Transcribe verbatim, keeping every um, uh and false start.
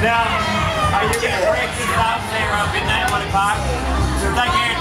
Now, are you going to break this up, say we're up midnight, one o'clock? Take care.